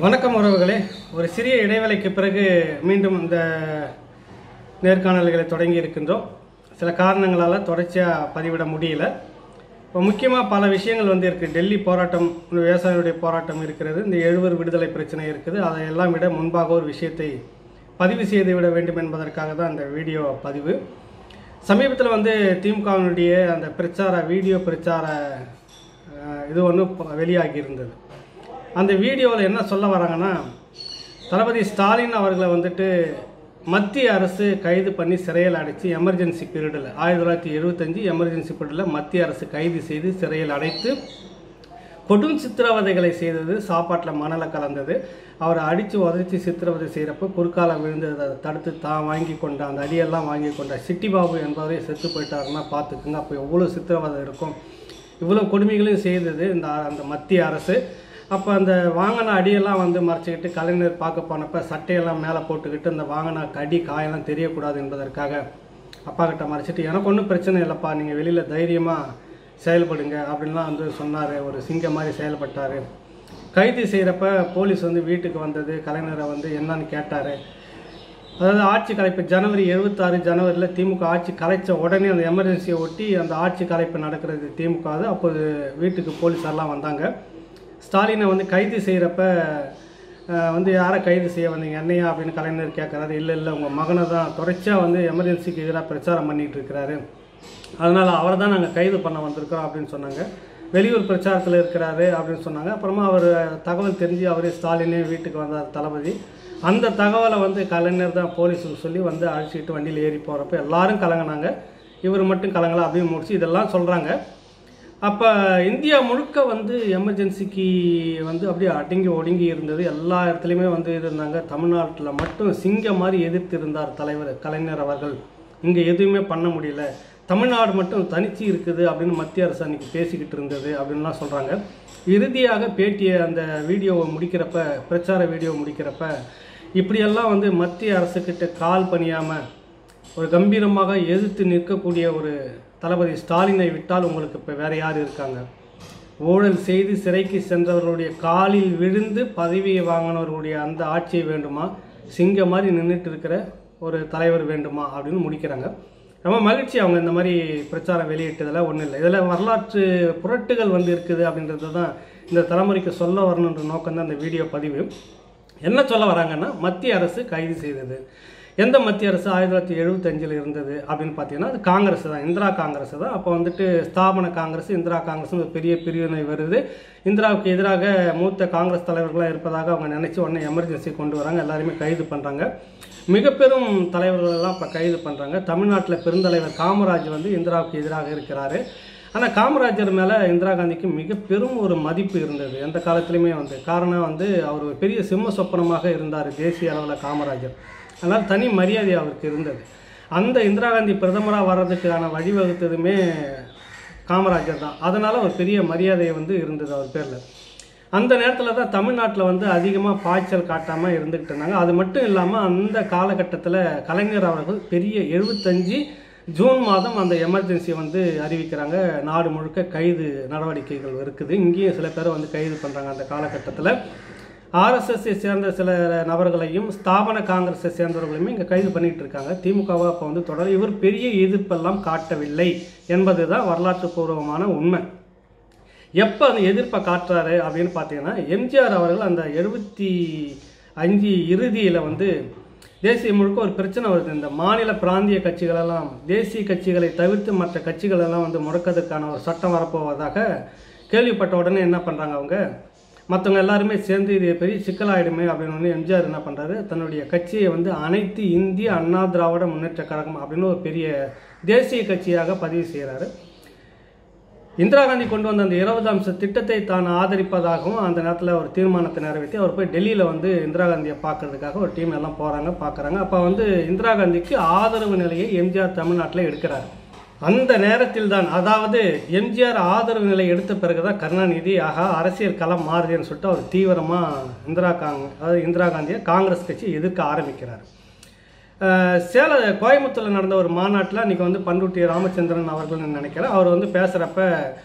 வணக்கம் உறவுகளே. ஒரு சிறிய இடைவேளைக்கு பிறகு மீண்டும் இந்த நேர்காணல்களை தொடங்கி இருக்கின்றோம். சில காரணங்களால் தொடர்ச்சியாக பதிவிட முடியல. இப்போ முக்கியமாக பல விஷயங்கள் இருக்குது. டெல்லி போராட்டம், விவசாயிகளுடைய போராட்டம் இருக்கிறது, இந்த 70 விடுதலை பிரச்சனை இருக்குது. அதையெல்லாம் விட முன்பாக ஒரு விஷயத்தை பதிவு செய்து விட வேண்டும் என்பதற்காக தான் அந்த வீடியோ பதிவு. சமீபத்தில் திமுகவினுடைய அந்த வீடியோ பிரச்சார இது ஒன்று வெளியாகி இருந்தது. அந்த வீடியோவில் என்ன சொல்ல வராங்கன்னா, தளபதி ஸ்டாலின் அவர்களை மத்திய அரசு கைது பண்ணி சிறையில் அடைச்சி எமர்ஜென்சி பீரியடில் 1975 எமர்ஜென்சி பீரியடில் மத்திய அரசு கைது செய்து சிறையில் அடைத்து கொடும் சித்திரவதைகளை செய்தது. சாப்பாட்டில் மணலை கலந்தது, அவரை அடித்து உதச்சி சித்திரவதை செய்கிறப்போ குறுக்கால விழுந்ததை தடுத்து தான் வாங்கி கொண்ட அந்த அடியெல்லாம் வாங்கி கொண்ட சிட்டிபாபு என்பவரே செத்து போயிட்டாருன்னா பார்த்துக்குங்க. அப்போ எவ்வளோ சித்திரவதை இருக்கும், இவ்வளோ கொடுமைகளையும் செய்தது அந்த மத்திய அரசு. அப்போ அந்த வாங்கின அடியெல்லாம் மறைச்சிக்கிட்டு கலைஞர் பார்க்க போனப்போ சட்டையெல்லாம் மேலே போட்டுக்கிட்டு அந்த வாங்கின அடி காயெல்லாம் தெரியக்கூடாது என்பதற்காக அப்பா கிட்ட மறைச்சிட்டு, எனக்கு ஒன்றும் பிரச்சனை இல்லைப்பா, நீங்கள் வெளியில் தைரியமாக செயல்படுங்க அப்படின்லாம் சொன்னார். ஒரு சிங்கம் மாதிரி செயல்பட்டார். கைது செய்கிறப்ப போலீஸ் வீட்டுக்கு வந்தது, கலைஞரை என்னன்னு கேட்டார். அதாவது ஆட்சி கலைப்பு ஜனவரி 76 ஜனவரியில் திமுக ஆட்சி கலைச்ச உடனே அந்த எமர்ஜென்சியை ஒட்டி அந்த ஆட்சி கலைப்பு நடக்கிறது திமுக. அப்போது வீட்டுக்கு போலீஸாரெலாம் வந்தாங்க. ஸ்டாலினை கைது செய்கிறப்ப யாரை கைது செய்ய வந்தீங்க, என்னையா அப்படின்னு கலைஞர் கேட்குறாரு. இல்லை உங்கள் மகனை தான் தொடர்ச்சியாக எமர்ஜென்சிக்கு எதிராக பிரச்சாரம் பண்ணிகிட்டு இருக்கிறாரு, அதனால் அவரை தான் நாங்கள் கைது பண்ண வந்திருக்கிறோம் அப்படின்னு சொன்னாங்க. வெளியூர் பிரச்சாரத்தில் இருக்கிறாரு அப்படின்னு சொன்னாங்க. அப்புறமா அவர் தகவல் தெரிஞ்சு அவரே ஸ்டாலினே வீட்டுக்கு வந்தார் தளபதி. அந்த தகவலை கலைஞர் தான் போலீஸுக்கு சொல்லி அழைச்சிக்கிட்டு வண்டியில் ஏறி போகிறப்ப எல்லாரும் கலங்கினாங்க, இவர் மட்டும் கலங்கலாம் அப்படின்னு முடிச்சு இதெல்லாம் சொல்கிறாங்க. அப்போ இந்தியா முழுக்க எமர்ஜென்சிக்கு அப்படியே அடங்கி ஒடுங்கி இருந்தது. எல்லா இடத்துலையுமே இருந்தாங்க. தமிழ்நாட்டில் மட்டும் சிங்கம் மாதிரி எதிர்த்து இருந்தார் தலைவர் கலைஞர் அவர்கள். இங்கே எதுவுமே பண்ண முடியல, தமிழ்நாடு மட்டும் தனிச்சு இருக்குது அப்படின்னு மத்திய அரசு அன்றைக்கி பேசிக்கிட்டு இருந்தது அப்படின்லாம் சொல்கிறாங்க. இறுதியாக பேட்டியை அந்த வீடியோவை முடிக்கிறப்ப, பிரச்சார வீடியோ முடிக்கிறப்ப, இப்படியெல்லாம் மத்திய அரசுக்கிட்ட கால் பணியாமல் ஒரு கம்பீரமாக எதிர்த்து நிற்கக்கூடிய ஒரு தளபதி ஸ்டாலினை விட்டால் உங்களுக்கு இப்போ வேறு யார் இருக்காங்க? ஊழல் செய்து சிறைக்கு சென்றவர்களுடைய காலில் விழுந்து பதவியை வாங்கினவர்களுடைய அந்த ஆட்சியை வேண்டுமா, சிங்கம் மாதிரி நின்றுட்டு இருக்கிற ஒரு தலைவர் வேண்டுமா அப்படின்னு முடிக்கிறாங்க. ரொம்ப மகிழ்ச்சி அவங்க இந்த மாதிரி பிரச்சாரம் வெளியிட்டதில் ஒன்றும் இல்லை. இதில் வரலாற்று புரட்டுகள் இருக்குது அப்படின்றது தான் இந்த தலைமுறைக்கு சொல்ல வரணுன்ற நோக்கம் தான் இந்த வீடியோ பதிவு. என்ன சொல்ல வராங்கன்னா, மத்திய அரசு கைது செய்தது. எந்த மத்திய அரசு 1975 இருந்தது அப்படின்னு பார்த்தீங்கன்னா அது காங்கிரஸ் தான், இந்திரா காங்கிரஸ் தான். அப்போ ஸ்தாபன காங்கிரஸ், இந்திரா காங்கிரஸ் ஒரு பெரிய பிரிவினை வருது. இந்திராவுக்கு எதிராக மூத்த காங்கிரஸ் தலைவர்களாக இருப்பதாக அவங்க நினச்சி உடனே எமர்ஜென்சி கொண்டு வராங்க, எல்லாருமே கைது பண்ணுறாங்க. மிக பெரும் தலைவர்களெல்லாம் இப்போ கைது பண்ணுறாங்க. தமிழ்நாட்டில் பெருந்தலைவர் காமராஜ் இந்திராவுக்கு எதிராக இருக்கிறாரு. ஆனால் காமராஜர் மேலே இந்திரா காந்திக்கு மிக பெரும் ஒரு மதிப்பு இருந்தது எந்த காலத்துலேயுமே. காரணம் அவர் ஒரு பெரிய சிம்ம சொப்பனமாக இருந்தார் தேசிய அளவில் காமராஜர். அதனால் தனி மரியாதை அவருக்கு இருந்தது. அந்த இந்திரா காந்தி பிரதமராக வர்றதுக்கான வழிவகுத்ததுமே காமராஜர் தான். அதனால் ஒரு பெரிய மரியாதை இருந்தது அவர் பேரில். அந்த நேரத்தில் தான் தமிழ்நாட்டில் அதிகமாக பாய்ச்சல் காட்டாமல் இருந்துக்கிட்டு இருந்தாங்க. அது மட்டும் இல்லாமல் அந்த காலகட்டத்தில் கலைஞர் அவர்கள் பெரிய 75 ஜூன் மாதம் அந்த எமர்ஜென்சி அறிவிக்கிறாங்க. நாடு முழுக்க கைது நடவடிக்கைகள் இருக்குது. இங்கேயும் சில பேர் கைது பண்ணுறாங்க. அந்த காலகட்டத்தில் ஆர்எஸ்எஸ்ஸை சேர்ந்த சில நபர்களையும் ஸ்தாபன காங்கிரஸை சேர்ந்தவர்களையுமே இங்கே கைது பண்ணிகிட்டு இருக்காங்க. திமுகவை அப்போ தொடர் இவர் பெரிய எதிர்ப்பெல்லாம் காட்டவில்லை என்பது தான் வரலாற்று பூர்வமான உண்மை. எப்போ அந்த எதிர்ப்பை காட்டுறாரு அப்படின்னு பார்த்தீங்கன்னா, எம்ஜிஆர் அவர்கள் அந்த 75 இறுதியில் தேசிய முழுக்க ஒரு பிரச்சனை வருது. இந்த மாநில பிராந்திய கட்சிகளெல்லாம் தேசிய கட்சிகளை தவிர்த்து மற்ற கட்சிகளெல்லாம் முடக்கிறதுக்கான ஒரு சட்டம் வரப்போவதாக கேள்விப்பட்ட உடனே என்ன பண்ணுறாங்க, அவங்க மற்றவங்க எல்லாருமே சேர்ந்து இது பெரிய சிக்கலாயிடுமே அப்படின்னு எம்ஜிஆர் என்ன பண்ணுறாரு, தன்னுடைய கட்சியை அனைத்து இந்திய அண்ணா திராவிட முன்னேற்ற கழகம் அப்படின்னு ஒரு பெரிய தேசிய கட்சியாக பதிவு செய்கிறாரு. இந்திரா காந்தி கொண்டு வந்த அந்த 20 அம்ச திட்டத்தை தான் ஆதரிப்பதாகவும் அந்த நேரத்தில் ஒரு தீர்மானத்தை நிறைவேற்றி அவர் போய் டெல்லியில் இந்திரா காந்தியை பார்க்கறதுக்காக ஒரு டீம் எல்லாம் போகிறாங்க, பார்க்குறாங்க. அப்போ இந்திரா காந்திக்கு ஆதரவு நிலையை எம்ஜிஆர் தமிழ்நாட்டில் எடுக்கிறார். அந்த நேரத்தில் தான், அதாவது எம்ஜிஆர் ஆதரவு நிலை எடுத்த பிறகுதான் கருணாநிதி அரசியல் களம் மாறுதுன்னு சொல்லிட்டு அவர் தீவிரமாக இந்திரா காந்தியை காங்கிரஸ் கட்சி எதிர்க்க ஆரம்பிக்கிறார். கோயம்புத்தூரில் நடந்த ஒரு மாநாட்டில் இன்றைக்கி பண்ருட்டி ராமச்சந்திரன் அவர்கள்னு நினைக்கிறேன், அவர் பேசுகிறப்ப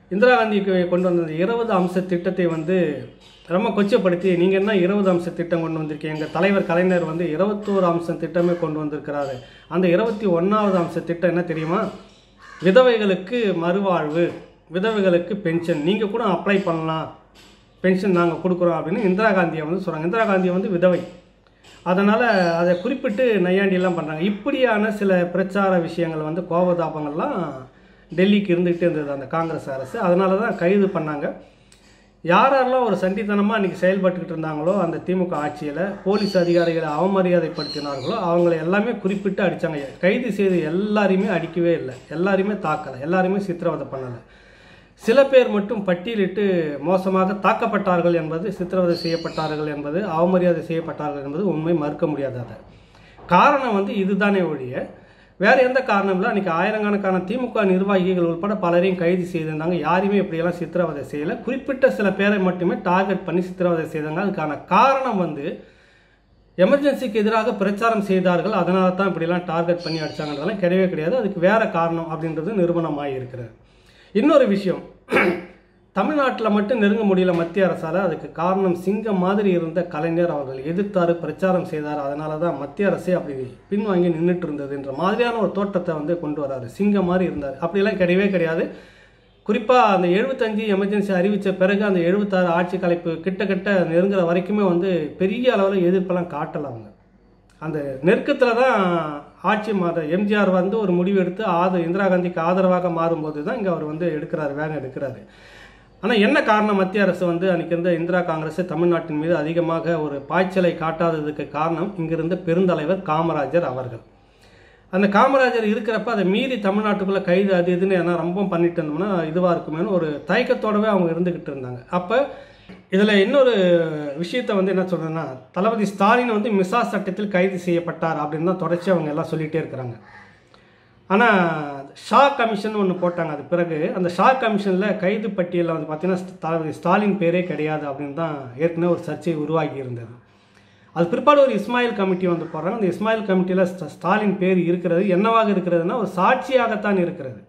இந்திரா காந்திக்கு கொண்டு வந்த 20 அம்ச திட்டத்தை வந்து ரொம்ப கொச்சப்படுத்தி, நீங்கள் என்ன 20 அம்ச திட்டம் கொண்டு வந்திருக்கீங்க, எங்கள் தலைவர் கலைஞர் வந்து 21 அம்சம் திட்டமே கொண்டு வந்திருக்கிறாரு. அந்த 21வது அம்ச திட்டம் என்ன தெரியுமா? விதவைகளுக்கு மறுவாழ்வு, விதவைகளுக்கு பென்ஷன், நீங்கள் கூட அப்ளை பண்ணலாம், பென்ஷன் நாங்கள் கொடுக்குறோம் அப்படின்னு இந்திரா காந்தியை வந்து சொல்கிறாங்க. இந்திரா காந்தி வந்து விதவை, அதனால் அதை குறிப்பிட்டு நையாண்டியெல்லாம் பண்ணுறாங்க. இப்படியான சில பிரச்சார விஷயங்கள் வந்து கோபதாபங்கள்லாம் டெல்லிக்கு இருந்துகிட்டே இருந்தது அந்த காங்கிரஸ் அரசு. அதனால தான் கைது பண்ணாங்க. யாரெல்லாம் ஒரு சண்டித்தனமாக அன்றைக்கி செயல்பட்டுக்கிட்டு இருந்தாங்களோ அந்த திமுக ஆட்சியில், போலீஸ் அதிகாரிகளை அவமரியாதைப்படுத்தினார்களோ அவங்கள எல்லாமே குறிப்பிட்டு அடித்தாங்க. கைது செய்து எல்லாரையுமே அடிக்கவே இல்லை, எல்லாரையுமே தாக்கலை, எல்லாரையுமே சித்திரவதை பண்ணலை. சில பேர் மட்டும் பட்டியலிட்டு மோசமாக தாக்கப்பட்டார்கள் என்பது, சித்திரவதை செய்யப்பட்டார்கள் என்பது, அவமரியாதை செய்யப்பட்டார்கள் என்பது உண்மை, மறுக்க முடியாதது. காரணம் வந்து இதுதானே ஒழிய வேறு எந்த காரணம் இல்லை. அன்றைக்கி ஆயிரக்கணக்கான திமுக நிர்வாகிகள் உட்பட பலரையும் கைது செய்திருந்தாங்க. யாரையுமே இப்படியெல்லாம் சித்திரவதை செய்யலை. குறிப்பிட்ட சில பேரை மட்டுமே டார்கெட் பண்ணி சித்திரவதை செய்தாங்க. அதுக்கான காரணம் வந்து எமர்ஜென்சிக்கு எதிராக பிரச்சாரம் செய்தார்கள், அதனால தான் இப்படிலாம் டார்கெட் பண்ணி அடித்தாங்கன்றதெல்லாம் கிடையவே கிடையாது. அதுக்கு வேறு காரணம் அப்படின்றது நிரூபணமாக இருக்கிறது. இன்னொரு விஷயம், தமிழ்நாட்டில் மட்டும் நெருங்க முடியல மத்திய அரசால். அதுக்கு காரணம் சிங்கம் மாதிரி இருந்த கலைஞர் அவர்கள் எதிர்த்தார், பிரச்சாரம் செய்தார். அதனால தான் மத்திய அரசே அப்படி பின்வாங்கி நின்றுட்டு இருந்தது என்ற மாதிரியான ஒரு தோற்றத்தை வந்து கொண்டு வராரு. சிங்கம் மாதிரி இருந்தார், அப்படிலாம் கிடையவே கிடையாது. குறிப்பாக அந்த 75 எமர்ஜென்சி அறிவித்த பிறகு அந்த 76 ஆட்சி கலைப்பு கிட்ட நெருங்குற வரைக்குமே வந்து பெரிய அளவில் எதிர்ப்பெல்லாம் காட்டலை. அவங்க அந்த நெருக்கத்தில் தான் ஆட்சி எம்ஜிஆர் வந்து ஒரு முடிவு எடுத்து இந்திரா காந்திக்கு ஆதரவாக மாறும்போது தான் இங்கே அவர் வந்து வேகம் எடுக்கிறாரு. ஆனால் என்ன காரணம், மத்திய அரசு வந்து அன்றைக்கி இருந்த இந்திரா காங்கிரஸ் தமிழ்நாட்டின் மீது அதிகமாக ஒரு பாய்ச்சலை காட்டாததுக்கு காரணம் இங்கிருந்த பெருந்தலைவர் காமராஜர் அவர்கள். அந்த காமராஜர் இருக்கிறப்ப அதை மீறி தமிழ்நாட்டுக்குள்ளே கைது அது இதுன்னு ஏன்னா ரொம்ப பண்ணிட்டு இருந்தோம்னா இதுவாக இருக்குமேனு ஒரு தயக்கத்தோடவே அவங்க இருந்துக்கிட்டு இருந்தாங்க. அப்போ இதில் இன்னொரு விஷயத்தை வந்து என்ன சொல்கிறேன்னா, தளபதி ஸ்டாலின் வந்து மிசா சட்டத்தில் கைது செய்யப்பட்டார் அப்படின்னு தான் தொடர்ச்சி அவங்க எல்லாம் சொல்லிகிட்டே இருக்கிறாங்க. ஆனால் ஷா கமிஷன் ஒன்று போட்டாங்க. அது பிறகு அந்த ஷா கமிஷனில் கைது பட்டியலில் வந்து பார்த்திங்கன்னா தளபதி ஸ்டாலின் பேரே கிடையாது அப்படின்னு தான் ஏற்கனவே ஒரு சர்ச்சை உருவாகி இருந்தது. அது பிற்பாடு ஒரு இஸ்மாயில் கமிட்டி வந்து போடுறாங்க. அந்த இஸ்மாயில் கமிட்டியில் ஸ்டாலின் பேர் இருக்கிறது. என்னவாக இருக்கிறதுனா ஒரு சாட்சியாகத்தான் இருக்கிறது.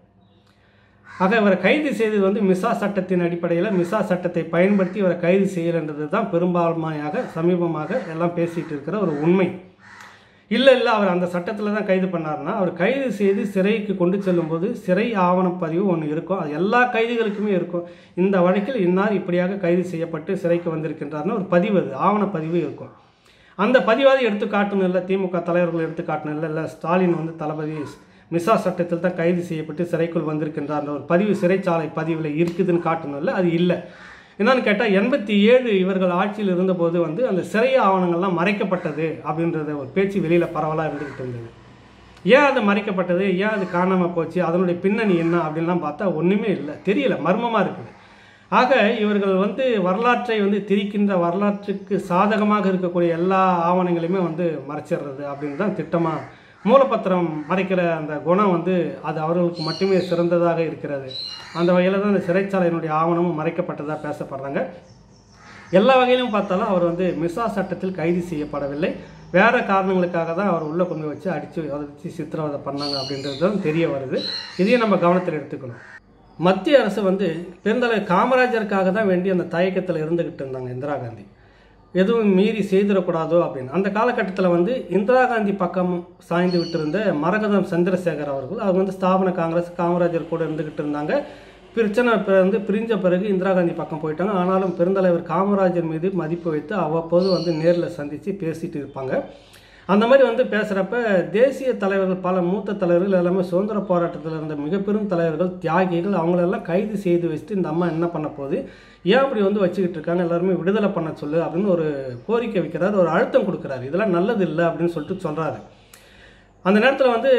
ஆக இவரை கைது செய்தது வந்து மிசா சட்டத்தின் அடிப்படையில், மிசா சட்டத்தை பயன்படுத்தி இவரை கைது செய்யலைன்றது தான் பெரும்பான்மையாக சமீபமாக எல்லாம் பேசிகிட்டு இருக்கிற ஒரு உண்மை. இல்லை அவர் அந்த சட்டத்தில் தான் கைது பண்ணார்னா, அவர் கைது செய்து சிறைக்கு கொண்டு செல்லும்போது சிறை ஆவணப்பதிவு ஒன்று இருக்கும். அது எல்லா கைதிகளுக்குமே இருக்கும். இந்த வழக்கில் இன்னார் இப்படியாக கைது செய்யப்பட்டு சிறைக்கு வந்திருக்கின்றார்னு ஒரு பதிவு, அது ஆவணப்பதிவு இருக்கும். அந்த பதிவாவது எடுத்து காட்டணும் இல்லை, திமுக தலைவர்கள் எடுத்து காட்டணும் இல்லை ஸ்டாலின் வந்து தளபதி மிசா சட்டத்தில் தான் கைது செய்யப்பட்டு சிறைக்குள் வந்திருக்கின்றார் ஒரு பதிவு சிறைச்சாலை பதிவில் இருக்குதுன்னு காட்டணும் இல்லை, அது இல்லை. என்னன்னு கேட்டால் 87 இவர்கள் ஆட்சியில் இருந்தபோது வந்து அந்த சிறை ஆவணங்கள்லாம் மறைக்கப்பட்டது அப்படின்றத ஒரு பேச்சு வெளியில் பரவலாக இருந்துக்கிட்டு இருந்தது. ஏன் அது மறைக்கப்பட்டது, ஏன் அது காணாமல் போச்சு, அதனுடைய பின்னணி என்ன அப்படின்லாம் பார்த்தா ஒன்றுமே இல்லை, தெரியல, மர்மமாக இருக்குது. ஆக இவர்கள் வந்து வரலாற்றை வந்து திரிக்கின்ற, வரலாற்றுக்கு சாதகமாக இருக்கக்கூடிய எல்லா ஆவணங்களையுமே வந்து மறைச்சிடுறது அப்படின்னு தான் திட்டமாக. மூலப்பத்திரம் மறைக்கிற அந்த குணம் வந்து அது அவர்களுக்கு மட்டுமே சிறந்ததாக இருக்கிறது. அந்த வகையில் தான் அந்த சிறைச்சாலையினுடைய ஆவணமும் மறைக்கப்பட்டதாக பேசப்படுறாங்க. எல்லா வகையிலும் பார்த்தாலும் அவர் வந்து மிசா சட்டத்தில் கைது செய்யப்படவில்லை, வேறு காரணங்களுக்காக தான் அவர் உள்ளே கொண்டு வச்சு அடித்து வச்சு சித்திரவதை பண்ணாங்க அப்படின்றது தான் தெரிய வருது. இதையும் நம்ம கவனத்தில் எடுத்துக்கணும். மத்திய அரசு வந்து பெருந்தலைவர் காமராஜருக்காக தான் வேண்டி அந்த தயக்கத்தில் இருந்துக்கிட்டு இருந்தாங்க இந்திரா காந்தி, எதுவும் மீறி செய்திடக்கூடாதோ அப்படின்னு. அந்த காலகட்டத்தில் வந்து இந்திரா காந்தி பக்கம் சாய்ந்து விட்டிருந்த மரகதம் சந்திரசேகர் அவர்கள், அவங்க வந்து ஸ்தாபன காங்கிரஸ் காமராஜர் கூட இருந்துக்கிட்டு இருந்தாங்க. பிரச்சனை வந்து பிரிஞ்ச பிறகு இந்திரா காந்தி பக்கம் போயிட்டாங்க. ஆனாலும் பெருந்தலைவர் காமராஜர் மீது மதிப்பு வைத்து அவ்வப்போது வந்து நேரில் சந்தித்து பேசிட்டு இருப்பாங்க. அந்த மாதிரி வந்து பேசுகிறப்ப தேசிய தலைவர்கள், பல மூத்த தலைவர்கள் எல்லாமே சுதந்திர போராட்டத்தில் இருந்த மிக பெரும் தலைவர்கள், தியாகிகள், அவங்களெல்லாம் கைது செய்து வச்சுட்டு இந்த அம்மா என்ன பண்ண போகுது, ஏன் அப்படி வந்து வச்சுக்கிட்டு இருக்காங்க, எல்லாருமே விடுதலை பண்ண சொல்லு அப்படின்னு ஒரு கோரிக்கை வைக்கிறாரு, ஒரு அழுத்தம் கொடுக்குறாரு. இதெல்லாம் நல்லது இல்லை அப்படின்னு சொல்லிட்டு சொல்கிறாரு. அந்த நேரத்தில் வந்து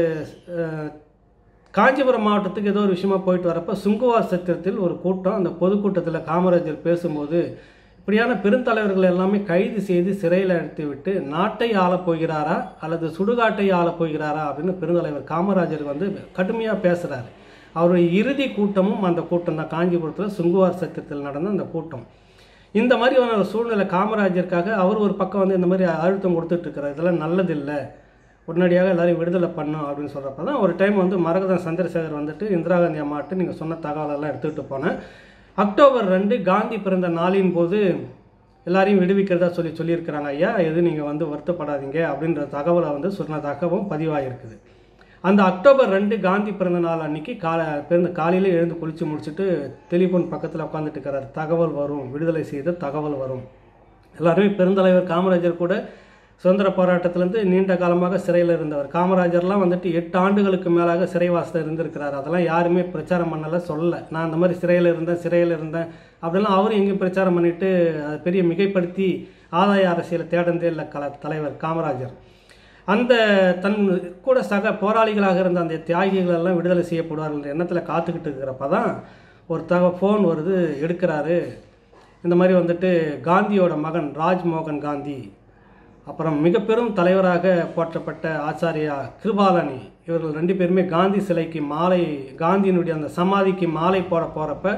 காஞ்சிபுரம் மாவட்டத்துக்கு ஏதோ ஒரு விஷயமா போயிட்டு வரப்போ சுங்குவார் சத்திரத்தில் ஒரு கூட்டம், அந்த பொதுக்கூட்டத்தில் காமராஜர் பேசும்போது இப்படியான பெருந்தலைவர்கள் எல்லாமே கைது செய்து சிறையில் அடைத்து விட்டு நாட்டை ஆளப் போகிறாரா அல்லது சுடுகாட்டை ஆளப் போகிறாரா அப்படின்னு பெருந்தலைவர் காமராஜர் வந்து கடுமையாக பேசுகிறாரு. அவருடைய இறுதி கூட்டமும் அந்த கூட்டம் தான், காஞ்சிபுரத்தில் சுங்குவார் சத்திரத்தில் நடந்த அந்த கூட்டம். இந்த மாதிரியான ஒரு சூழ்நிலை காமராஜருக்காக அவர் ஒரு பக்கம் வந்து இந்த மாதிரி அழுத்தம் கொடுத்துட்ருக்கிறார். இதெல்லாம் நல்லதில்லை, உடனடியாக எல்லாரையும் விடுதலை பண்ணும் அப்படின்னு சொல்கிறப்ப தான் ஒரு டைம் வந்து மரகதம் சந்திரசேகர் வந்துட்டு இந்திரா காந்தி அம்மாட்டு நீங்கள் சொன்ன தகவலெல்லாம் எடுத்துகிட்டு போனேன். அக்டோபர் 2 காந்தி பிறந்த நாளின் போது எல்லாரையும் விடுவிக்கிறதா சொல்லியிருக்கிறாங்க. ஐயா எது நீங்கள் வந்து வருத்தப்படாதீங்க அப்படின்ற தகவலை வந்து சொன்னதாகவும் பதிவாகிருக்குது. அந்த அக்டோபர் 2 காந்தி பிறந்த நாள் அன்னைக்கு காலையில் எழுந்து குளித்து முடிச்சுட்டு டெலிஃபோன் பக்கத்தில் உட்காந்துட்டு இருக்கிறார். தகவல் வரும், விடுதலை செய்த தகவல் வரும். எல்லாருமே பெருந்தலைவர் காமராஜர் கூட சுதந்திர போராட்டத்திலேருந்து நீண்ட காலமாக சிறையில் இருந்தவர். காமராஜர்லாம் வந்துட்டு 8 ஆண்டுகளுக்கு மேலாக சிறைவாசத்தில் இருந்திருக்கிறார். அதெல்லாம் யாருமே பிரச்சாரம் பண்ணலை, சொல்லலை. நான் அந்த மாதிரி சிறையில் இருந்தேன் அப்படிலாம் அவரும் எங்கேயும் பிரச்சாரம் பண்ணிவிட்டு அதை பெரிய மிகைப்படுத்தி ஆதாய அரசியலை தேடந்தே இல்லை தலைவர் காமராஜர். அந்த தன் கூட சக போராளிகளாக இருந்த அந்த தியாகிகள் எல்லாம் விடுதலை செய்யப்படுவார்கள் எண்ணத்தில் காத்துக்கிட்டு இருக்கிறப்ப தான் ஒரு ஃபோன் வருது, எடுக்கிறாரு. இந்த மாதிரி வந்துட்டு காந்தியோட மகன் ராஜ்மோகன் காந்தி, அப்புறம் மிக பெரும் தலைவராக போற்றப்பட்ட ஆச்சாரியா கிருபாலனி, இவர்கள் 2 பேருமே காந்தி சிலைக்கு மாலை, காந்தியினுடைய அந்த சமாதிக்கு மாலை போட போகிறப்ப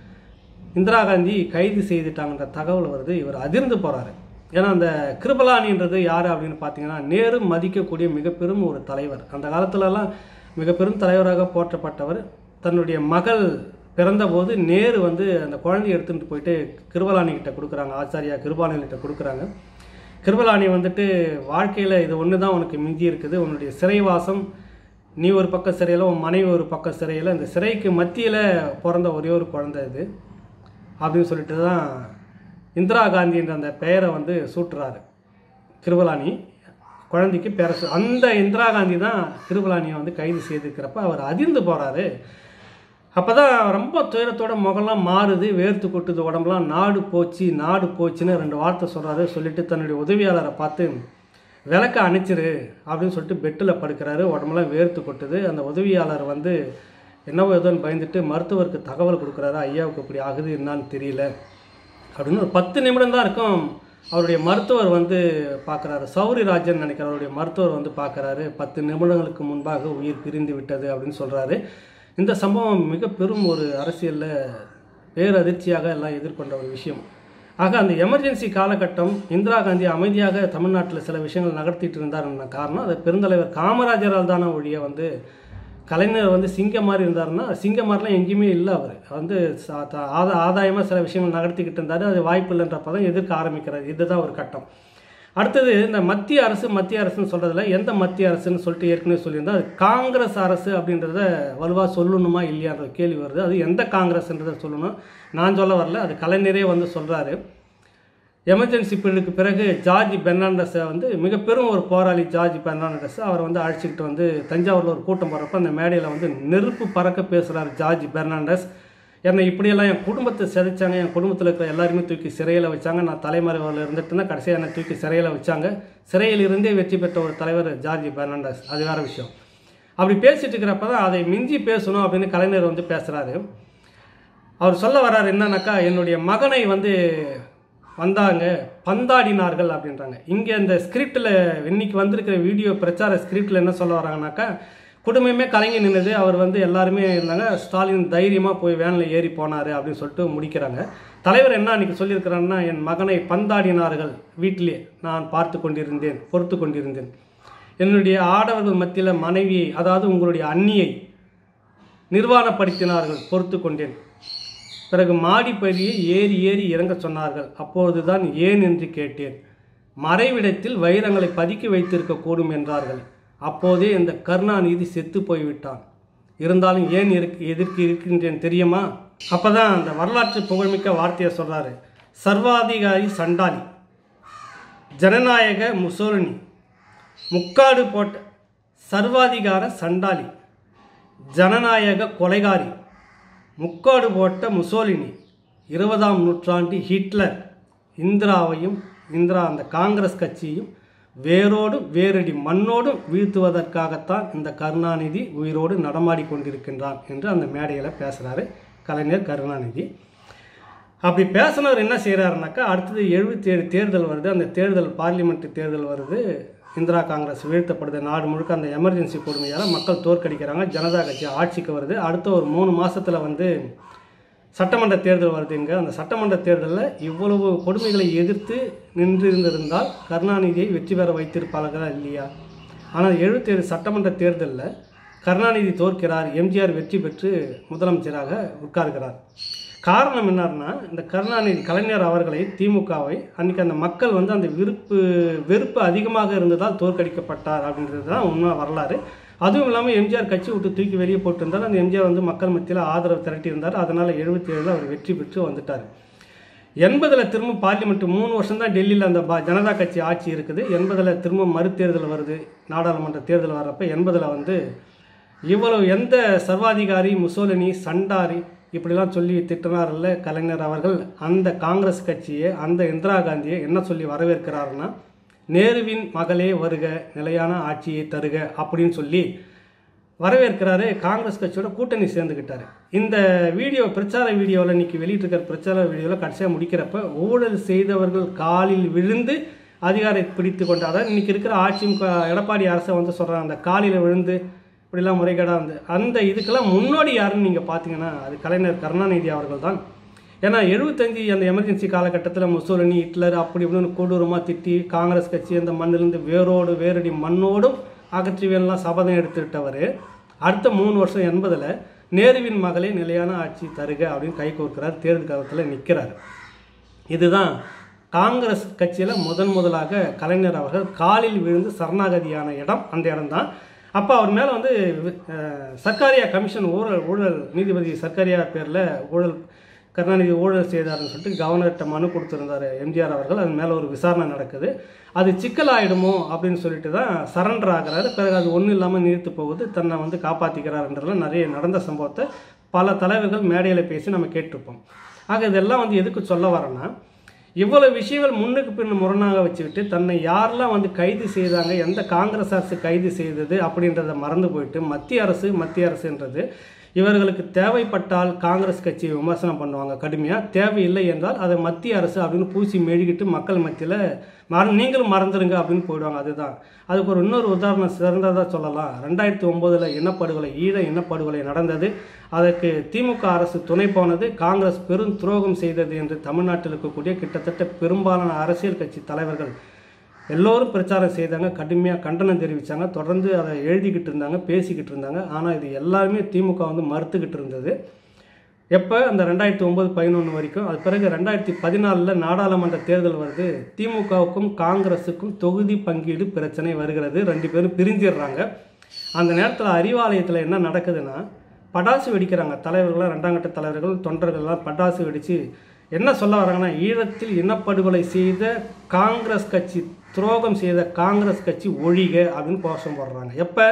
இந்திரா காந்தி கைது செய்துட்டாங்கன்ற தகவல் வருது. இவர் அதிர்ந்து போகிறாரு. ஏன்னா அந்த கிருபலானின்றது யார் அப்படின்னு பார்த்தீங்கன்னா நேரு மதிக்கக்கூடிய மிக பெரும் ஒரு தலைவர். அந்த காலத்துலலாம் மிக பெரும் தலைவராக போற்றப்பட்டவர். தன்னுடைய மகள் பிறந்தபோது நேரு வந்து அந்த குழந்தைய எடுத்துகிட்டு போயிட்டு கிருபலானிகிட்ட கொடுக்குறாங்க, ஆச்சாரியா கிருபாலனிகிட்ட கொடுக்குறாங்க. கிருபலானி வந்துட்டு வாழ்க்கையில் இது ஒன்று தான் உனக்கு மிஞ்சி இருக்குது, உன்னுடைய சிறைவாசம், நீ ஒரு பக்கம் சிறையில், உன் மனைவி ஒரு பக்கம் சிறையில், இந்த சிறைக்கு மத்தியில் பிறந்த ஒரே ஒரு குழந்தை இது அப்படின்னு சொல்லிட்டு தான் இந்திரா காந்தின்ற அந்த பெயரை வந்து சூட்டுறாரு கிருபலானி. குழந்தைக்கு பேர அந்த இந்திரா காந்தி தான் கிருபலானியை வந்து கைது செய்திருக்கிறப்ப அவர் அதிர்ந்து போகிறாரு. அப்போ தான் ரொம்ப துயரத்தோட முகம்லாம் மாறுது, வேர்த்து கொட்டுது உடம்புலாம். நாடு போச்சுன்னு 2 வார்த்தை சொல்கிறாரு. சொல்லிவிட்டு தன்னுடைய உதவியாளரை பார்த்து விளக்க அணைச்சிரு அப்படின்னு சொல்லிட்டு பெட்டில் படுக்கிறாரு. உடம்புலாம் வேர்த்து கொட்டுது. அந்த உதவியாளர் வந்து என்னவோ ஏதோன்னு பயந்துட்டு மருத்துவருக்கு தகவல் கொடுக்குறாரு. ஐயாவுக்கு இப்படி ஆகுது, என்னான்னு தெரியல அப்படின்னு. ஒரு 10 நிமிடம் தான் இருக்கும். அவருடைய மருத்துவர் வந்து பார்க்குறாரு, சௌரிராஜன் நினைக்கிற அவருடைய மருத்துவர் வந்து பார்க்குறாரு. 10 நிமிடங்களுக்கு முன்பாக உயிர் பிரிந்து விட்டது அப்படின்னு சொல்கிறாரு. இந்த சம்பவம் மிக பெரும் ஒரு அரசியலில் பேரதிர்ச்சியாக எல்லாம் எதிர்கொண்ட ஒரு விஷயம். ஆக அந்த எமர்ஜென்சி காலகட்டம் இந்திரா காந்தி அமைதியாக தமிழ்நாட்டில் சில விஷயங்கள் நகர்த்திட்டு இருந்தாருன்ற காரணம் அது பெருந்தலைவர் காமராஜரால் தானே ஒழிய வந்து கலைஞர் வந்து சிங்கம் மாதிரி இருந்தாருன்னா சிங்கம் மாதிரிலாம் எங்கேயுமே இல்லை. அவர் வந்து ஆதாயமாக சில விஷயங்கள் நகர்த்திக்கிட்டு இருந்தார். அது வாய்ப்பு இல்லைன்றப்ப தான் எதிர்க்க ஆரம்பிக்கிறார். இதுதான் ஒரு கட்டம். அடுத்தது இந்த மத்திய அரசுன்னு சொல்கிறதுல எந்த மத்திய அரசுன்னு சொல்லிட்டு ஏற்கனவே சொல்லியிருந்தால் அது காங்கிரஸ் அரசு அப்படின்றத வலுவாக சொல்லணுமா இல்லையான்ற கேள்வி வருது. அது எந்த காங்கிரஸ்ன்றதை சொல்லணும், நான் சொல்ல வரல, அது கலைஞரே வந்து சொல்கிறாரு. எமர்ஜென்சி பீரியடுக்கு பிறகு ஜார்ஜ் பெர்னாண்டஸை வந்து மிக பெரும் ஒரு போராளி ஜார்ஜ் பெர்னாண்டஸ் அவரை வந்து அழைச்சிக்கிட்டு வந்து தஞ்சாவூரில் ஒரு கூட்டம் போகிறப்ப அந்த மேடையில் வந்து நெருப்பு பறக்க பேசுகிறார் ஜார்ஜ் பெர்னாண்டஸ். என்னை இப்படியெல்லாம் என் குடும்பத்தை சிதைச்சாங்க, என் குடும்பத்தில் இருக்கிற எல்லாருமே தூக்கி சிறையில் வச்சாங்க, நான் தலைமறைவில் இருந்துட்டுனா கடைசியாக என்னை தூக்கி சிறையில் வச்சாங்க. சிறையில் இருந்தே வெற்றி பெற்ற ஒரு தலைவர் ஜார்ஜ் பெர்னாண்டஸ், அது வேறு விஷயம். அப்படி பேசிகிட்டு இருக்கிறப்ப தான் அதை மிஞ்சி பேசணும் அப்படின்னு கலைஞர் வந்து பேசுகிறாரு. அவர் சொல்ல வர்றாரு என்னன்னாக்கா, என்னுடைய மகனை வந்து வந்தாங்க பந்தாடினார்கள் அப்படின்றாங்க. இங்கே இந்த ஸ்கிரிப்டில் இன்னைக்கு வந்திருக்கிற வீடியோ பிரச்சார ஸ்கிரிப்டில் என்ன சொல்ல வராங்கனாக்கா, குடும்பமே கலங்கி நின்றுது, அவர் வந்து எல்லாருமே இருந்தாங்க, ஸ்டாலின் தைரியமாக போய் வேனில் ஏறி போனார் அப்படின்னு சொல்லிட்டு முடிக்கிறாங்க. தலைவர் என்ன அன்றைக்கி சொல்லியிருக்கிறாருன்னா, என் மகனை பந்தாடினார்கள் வீட்டிலே, நான் பொறுத்து கொண்டிருந்தேன். என்னுடைய ஆடவர்கள் மத்தியில் மனைவியை, அதாவது உங்களுடைய அண்ணியை நிர்வாணப்படுத்தினார்கள், பொறுத்து கொண்டேன். பிறகு மாடிப்படியை ஏறி இறங்க சொன்னார்கள். அப்பொழுதுதான் ஏன் என்று கேட்டேன். மறைவிடத்தில் வைரங்களை பதுக்கி வைத்திருக்கக்கூடும் என்றார்கள். அப்போதே இந்த கருணாநிதி செத்து போய்விட்டான். இருந்தாலும் ஏன் எதற்கு இருக்கின்றேன் தெரியுமா? அப்போ தான் அந்த வரலாற்று புகழ்மிக்க வார்த்தையை சொல்கிறாரு. சர்வாதிகாரி சண்டாளி, ஜனநாயக முசோலினி, முக்காடு போட்ட சர்வாதிகார சண்டாளி, ஜனநாயக கொலைகாரி, முக்காடு போட்ட முசோலினி, 20ஆம் நூற்றாண்டு ஹிட்லர், இந்திரா அந்த காங்கிரஸ் கட்சியையும் வேரடி மண்ணோடும் வீழ்த்துவதற்காகத்தான் இந்த கருணாநிதி உயிரோடு நடமாடி கொண்டிருக்கின்றான் என்று அந்த மேடையில் பேசுகிறாரு கலைஞர் கருணாநிதி. அப்படி பேசினவர் என்ன செய்கிறாருனாக்கா, அடுத்தது 77 தேர்தல் வருது. அந்த தேர்தல் பார்லிமெண்ட் தேர்தல் வருது. இந்திரா காங்கிரஸ் வீழ்த்தப்படுது. நாடு முழுக்க அந்த எமர்ஜென்சி கொடுமையால் மக்கள் தோற்கடிக்கிறாங்க. ஜனதா கட்சி ஆட்சிக்கு வருது. அடுத்த ஒரு 3 மாதத்தில் வந்து சட்டமன்ற தேர்தல் வருதுங்க. அந்த சட்டமன்ற தேர்தலில் இவ்வளவு கொடுமைகளை எதிர்த்து நின்றிருந்திருந்தால் கருணாநிதியை வெற்றி பெற வைத்திருப்பார்களா இல்லையா? ஆனால் 77 சட்டமன்ற தேர்தலில் கருணாநிதி தோற்கிறார், எம்ஜிஆர் வெற்றி பெற்று முதலமைச்சராக உட்கார்கிறார். காரணம் என்னன்னா, இந்த கருணாநிதி கலைஞர் அவர்களை திமுகவை அன்றைக்கி அந்த மக்கள் வந்து அந்த வெறுப்பு அதிகமாக இருந்ததால் தோற்கடிக்கப்பட்டார் அப்படின்றது தான் உண்மை வரலாறு. அதுவும் இல்லாமல் எம்ஜிஆர் கட்சி விட்டு தூக்கி வெளியே போட்டிருந்தார். அந்த எம்ஜிஆர் வந்து மக்கள் மத்தியில் ஆதரவு திரட்டியிருந்தார். அதனால் 77 அவர் வெற்றி பெற்று வந்துட்டார். 80 திரும்ப பார்லிமெண்ட் 3 வருஷம் தான் டெல்லியில் அந்த ஜனதா கட்சி ஆட்சி இருக்குது. 80 திரும்ப மறுதேர்தல் வருது, நாடாளுமன்ற தேர்தல் வர்றப்ப 80 வந்து இவ்வளவு எந்த சர்வாதிகாரி முசோலினி சண்டாரி இப்படிலாம் சொல்லி திட்டினார்ல கலைஞர் அவர்கள், அந்த காங்கிரஸ் கட்சியை, அந்த இந்திரா காந்தியை என்ன சொல்லி வரவேற்கிறாருன்னா, நேருவின் மகளே வருக, நிலையான ஆட்சியை தருக அப்படின்னு சொல்லி வரவேற்கிறாரு. காங்கிரஸ் கட்சியோட கூட்டணி சேர்ந்துக்கிட்டாரு. இந்த வீடியோ பிரச்சார வீடியோவில் இன்றைக்கி வெளியிட்டிருக்கிற பிரச்சார வீடியோவில் கடைசியாக முடிக்கிறப்ப ஊழல் செய்தவர்கள் காலில் விழுந்து அதிகாரத்தை பிடித்து கொண்டு, அதாவது இன்றைக்கி இருக்கிற ஆட்சியும் எடப்பாடி அரசை வந்து சொல்கிறாங்க, அந்த காலில் விழுந்து இப்படிலாம் முறைகேடாக வந்து அந்த இதுக்கெல்லாம் முன்னோடி யாருன்னு நீங்கள் பார்த்தீங்கன்னா அது கலைஞர் கருணாநிதி அவர்கள் தான். ஏன்னா 75 அந்த எமர்ஜென்சி காலகட்டத்தில் முசோலினி ஹிட்லர் அப்படி இப்படின்னு கொடூரமாக திட்டி காங்கிரஸ் கட்சி அந்த மண்ணிலிருந்து வேரடி மண்ணோடும் அகற்றி வேணலாம் சபதம் எடுத்துவிட்டவர் அடுத்த 3 வருஷம் 80 நேருவின் மகளே நிலையான ஆட்சி தருக அப்படின்னு கை கோர்க்கிறார், தேர்தல் காலத்தில் நிற்கிறார். இதுதான் காங்கிரஸ் கட்சியில் முதலாக கலைஞர் அவர்கள் காலில் விழுந்து சரணாகதியான இடம் அந்த இடம்தான். அப்போ அவர் மேலே வந்து சர்க்காரியா கமிஷன் ஊழல் நீதிபதி சர்க்காரியா பேரில் கருணாநிதி ஊழல் செய்தார்னு சொல்லிட்டு கவர்னர்கிட்ட மனு கொடுத்துருந்தார் எம்ஜிஆர் அவர்கள். அது மேலே ஒரு விசாரணை நடக்குது. அது சிக்கலாயிடுமோ அப்படின்னு சொல்லிட்டு தான் சரண்டர் ஆகிறாரு. பிறகு அது ஒன்றும் இல்லாமல் நீர்த்து போகுது, தன்னை வந்து காப்பாற்றிக்கிறாருன்றதுலாம் நிறைய நடந்த சம்பவத்தை பல தலைவர்கள் மேடையில் பேசி நம்ம கேட்டிருப்போம். ஆக இதெல்லாம் வந்து எதுக்கு சொல்ல வரேன்னா, இவ்வளவு விஷயங்கள் முன்னுக்கு பின் முரணாக வச்சுக்கிட்டு தன்னை யாரெல்லாம் வந்து கைது செய்தாங்க, எந்த காங்கிரஸ் அரசு கைது செய்தது அப்படின்றத மறந்து போயிட்டு மத்திய அரசுன்றது இவர்களுக்கு தேவைப்பட்டால் காங்கிரஸ் கட்சியை விமர்சனம் பண்ணுவாங்க கடுமையாக, தேவையில்லை என்றால் அதை மத்திய அரசு அப்படின்னு பூசி மெழுகிட்டு மக்கள் மத்தியில் நீங்களும் மறந்துடுங்க அப்படின்னு போயிடுவாங்க. அதுதான் அதுக்கு ஒரு இன்னொரு உதாரணம் சிறந்ததாக சொல்லலாம். 2009 இனப்படுகொலை, ஈழ இனப்படுகொலை நடந்தது. அதற்கு திமுக அரசு துணை போனது, காங்கிரஸ் பெரும் துரோகம் செய்தது என்று தமிழ்நாட்டில் இருக்கக்கூடிய கிட்டத்தட்ட பெரும்பாலான அரசியல் கட்சி தலைவர்கள் எல்லோரும் பிரச்சாரம் செய்தாங்க, கடுமையாக கண்டனம் தெரிவித்தாங்க, தொடர்ந்து அதை எழுதிக்கிட்டு இருந்தாங்க, பேசிக்கிட்டு இருந்தாங்க. ஆனால் இது எல்லாருமே திமுக வந்து மறுத்துக்கிட்டு இருந்தது. எப்போ அந்த 2009-11 வரைக்கும். அது பிறகு 2014 நாடாளுமன்ற தேர்தல் வருது. திமுகவுக்கும் காங்கிரஸுக்கும் தொகுதி பங்கீடு பிரச்சனை வருகிறது. 2 பேரும் பிரிஞ்சிடுறாங்க. அந்த நேரத்தில் அறிவாலயத்தில் என்ன நடக்குதுன்னா, பட்டாசு வெடிக்கிறாங்க. தலைவர்களாக 2ஆம் கட்ட தலைவர்கள் தொண்டர்கள்லாம் பட்டாசு வெடித்து என்ன சொல்ல வராங்கன்னா, ஈழத்தில் இனப்படுகொலை செய்த காங்கிரஸ் கட்சி, துரோகம் செய்த காங்கிரஸ் கட்சி ஒழிக அப்படின்னு கோஷம் போடுறாங்க. எப்போ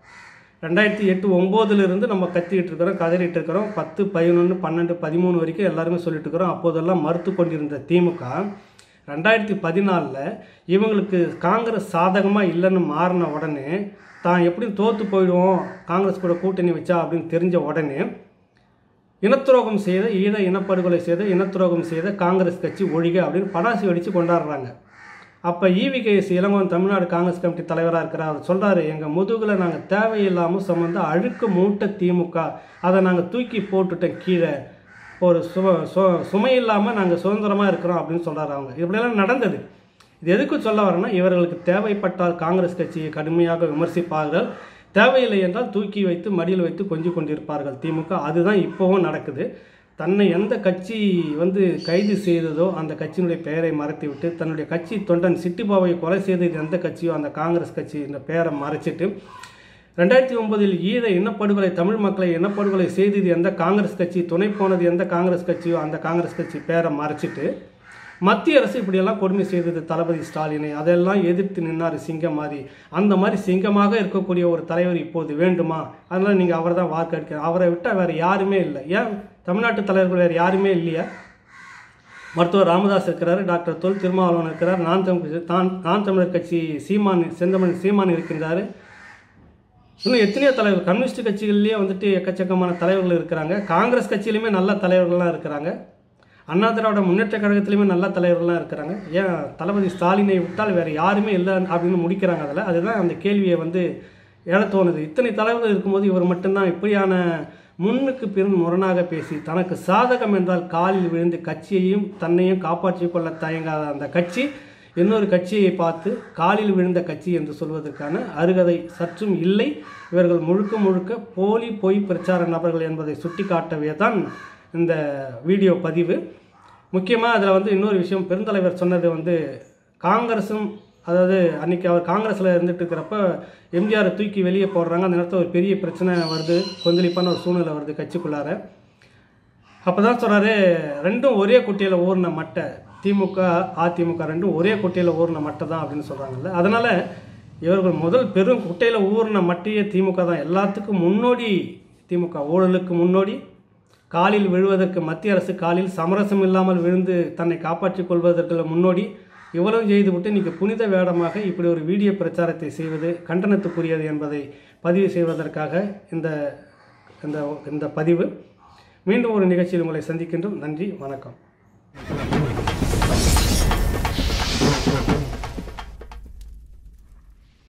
2008-9 நம்ம கத்திக்கிட்டு இருக்கிறோம், கதறிட்டு இருக்கிறோம். 10, 11, 12, 13 வரைக்கும் எல்லாருமே சொல்லிட்டு இருக்கிறோம். அப்போதெல்லாம் மறுத்து கொண்டிருந்த திமுக 2014 இவங்களுக்கு காங்கிரஸ் சாதகமாக இல்லைன்னு மாறின உடனே, தான் எப்படியும் தோற்று போயிடுவோம் காங்கிரஸ் கூட கூட்டணி வச்சா அப்படின்னு தெரிஞ்ச உடனே, இனத்துரோகம் செய்த இனப்படுகொலை செய்த இனத்துரோகம் செய்த காங்கிரஸ் கட்சி ஒழிக அப்படின்னு படாசு வெடித்து கொண்டாடுறாங்க. அப்போ EVKS Elangovan Tamil Nadu Congress committee தலைவராக இருக்கிறார். அவர் சொல்கிறாரு, எங்கள் முதுகில் நாங்கள் தேவையில்லாமல் சுமந்த அழுக்கு மூட்டை திமுக, அதை நாங்கள் தூக்கி போட்டுட்டோம் கீழே, ஒரு சுமை இல்லாமல் நாங்கள் சுதந்திரமாக இருக்கிறோம் அப்படின்னு சொல்கிறாரு. அவங்க இப்படியெல்லாம் நடந்தது. இது எதுக்கு சொல்ல வரேன்னா, இவர்களுக்கு தேவைப்பட்டால் காங்கிரஸ் கட்சியை கடுமையாக விமர்சிப்பார்கள், தேவையில்லை என்றால் தூக்கி வைத்து மடியில் வைத்து கொஞ்சி கொண்டிருப்பார்கள் திமுக. அதுதான் இப்போவும் நடக்குது. தன்னை எந்த கட்சி வந்து கைது செய்ததோ அந்த கட்சியினுடைய பெயரை மறைத்துவிட்டு, தன்னுடைய கட்சி தொண்டன் சிட்டிபாவை கொலை செய்தது எந்த கட்சியோ அந்த காங்கிரஸ் கட்சி இந்த பெயரை மறைச்சிட்டு, 2009 ஈழ இனப்படுகொலை, தமிழ் மக்களை இனப்படுகொலை செய்தது எந்த காங்கிரஸ் கட்சி, துணை போனது எந்த காங்கிரஸ் கட்சியோ அந்த காங்கிரஸ் கட்சி பெயரை மறைச்சிட்டு, மத்திய அரசு இப்படியெல்லாம் கொடுமை செய்தது தளபதி ஸ்டாலினை, அதெல்லாம் எதிர்த்து நின்னார் சிங்கம் மாதிரி. அந்த மாதிரி சிங்கமாக இருக்கக்கூடிய ஒரு தலைவர் இப்போது வேண்டுமா? அதனால் நீங்கள் அவரை தான் வாக்களிக்க, அவரை விட்டால் வேறு யாருமே இல்லை. ஏன் தமிழ்நாட்டு தலைவர்கள் வேறு யாருமே இல்லையா? மருத்துவர் ராமதாஸ் இருக்கிறார், டாக்டர் தொல் திருமாவளவன் இருக்கிறார், நான் தமிழர் கட்சி செந்தமிழ் சீமான் இருக்கின்றார். இன்னும் எத்தனையோ தலைவர்கள், கம்யூனிஸ்ட் கட்சிகள்லேயே வந்துட்டு எக்கச்சக்கமான தலைவர்கள் இருக்கிறாங்க. காங்கிரஸ் கட்சியிலையுமே நல்ல தலைவர்கள்லாம் இருக்கிறாங்க. அண்ணா திராவிட முன்னேற்ற கழகத்திலையுமே நல்ல தலைவர்கள்லாம் இருக்கிறாங்க. ஏன் தளபதி ஸ்டாலினை விட்டால் வேறு யாருமே இல்லை அப்படின்னு முடிக்கிறாங்க. அதில் அதுதான் அந்த கேள்வியை வந்து எழ தோணுது. இத்தனை தலைவர்கள் இருக்கும்போது இவர் மட்டும்தான் இப்படியான முன்னுக்கு பின் முரணாக பேசி, தனக்கு சாதகம் என்றால் காலில் விழுந்து கட்சியையும் தன்னையும் காப்பாற்றிக் கொள்ள தயங்காத அந்த கட்சி இன்னொரு கட்சியை பார்த்து காலில் விழுந்த கட்சி என்று சொல்வதற்கான அருகதை சற்றும் இல்லை. இவர்கள் முழுக்க முழுக்க போலி பொய் பிரச்சார நபர்கள் என்பதை சுட்டிக்காட்டவே தான் இந்த வீடியோ பதிவு. முக்கியமாக அதில் இன்னொரு விஷயம், பெருந்தலைவர் சொன்னது காங்கிரஸும், அதாவது அன்றைக்கி அவர் காங்கிரஸில் இருந்துட்டு இருக்கிறப்ப எம்ஜிஆரை தூக்கி வெளியே போடுறாங்க. அந்த நேரத்தில் ஒரு பெரிய பிரச்சனை வருது, கொந்தளிப்பான ஒரு சூழ்நிலை வருது கட்சிக்குள்ளார. அப்போ தான் சொல்கிறாரு, ரெண்டும் ஒரே குட்டியில் ஊறின மட்டை, திமுக அதிமுக ரெண்டும் ஒரே குட்டையில் ஊறின மட்டை தான் அப்படின்னு சொல்கிறாங்கல்ல. அதனால் இவர்கள் முதல் பெரும் குட்டையில் ஊறின மட்டையே திமுக தான். எல்லாத்துக்கும் முன்னோடி திமுக. ஊழலுக்கு முன்னோடி, காலில் விழுவதற்கு மத்திய அரசு காலில் சமரசம் இல்லாமல் விழுந்து தன்னை காப்பாற்றிக் கொள்வதற்கு முன்னோடி. இவ்வளவு செய்துவிட்டு இன்றைக்கி புனித வேடமாக இப்படி ஒரு வீடியோ பிரச்சாரத்தை செய்வது கண்டனத்துக்குரியது என்பதை பதிவு செய்வதற்காக இந்த பதிவு. மீண்டும் ஒரு நிகழ்ச்சியில் உங்களை சந்திக்கின்றோம். நன்றி, வணக்கம்.